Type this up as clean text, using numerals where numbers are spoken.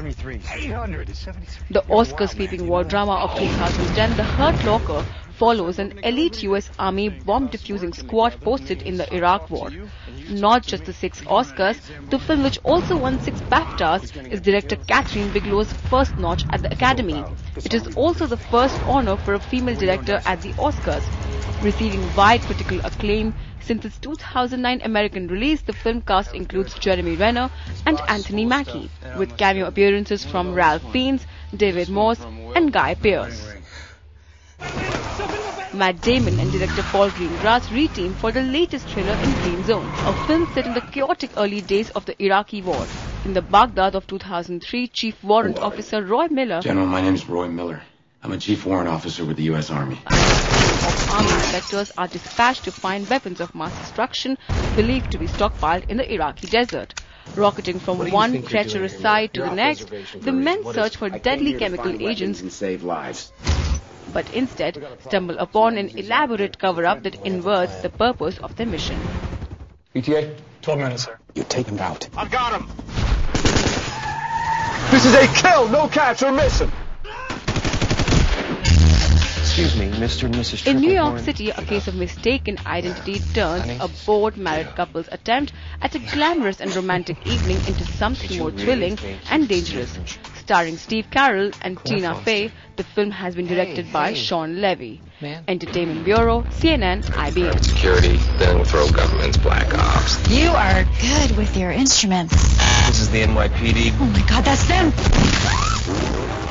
The Oscar-sweeping war drama of 2010, The Hurt Locker, follows an elite US Army bomb-diffusing squad posted in the Iraq War. Not just the 6 Oscars, the film, which also won 6 BAFTAs, is director Catherine Bigelow's first notch at the Academy. It is also the first honor for a female director at the Oscars. Receiving wide critical acclaim, since its 2009 American release, the film cast includes Jeremy Renner and Anthony Mackie, with cameo appearances from Ralph Fiennes, David Morse and Guy Pearce. Matt Damon and director Paul Greengrass reteamed for the latest thriller in Green Zone, a film set in the chaotic early days of the Iraqi war. In the Baghdad of 2003, Chief Warrant Officer Roy Miller... General, my name is Roy Miller. I'm a Chief Warrant Officer with the U.S. Army. Of Army inspectors are dispatched to find weapons of mass destruction believed to be stockpiled in the Iraqi desert. Rocketing from one treacherous side to the next, the men search for deadly chemical agents and save lives. But instead stumble upon an elaborate cover-up that inverts the purpose of their mission. ETA? 12 minutes, sir. You take him out. I've got him! This is a kill! No catch or mission! Excuse me, Mr. and Mrs. In New York City, a case of mistaken identity turns a bored married couple's attempt at a glamorous and romantic evening into something more thrilling and dangerous. Starring Steve Carell and Tina Fey, the film has been directed by Sean Levy. Entertainment Bureau, CNN, IBM. Security, then we'll throw government's black ops. You are good with your instruments. This is the NYPD. Oh my God, that's them!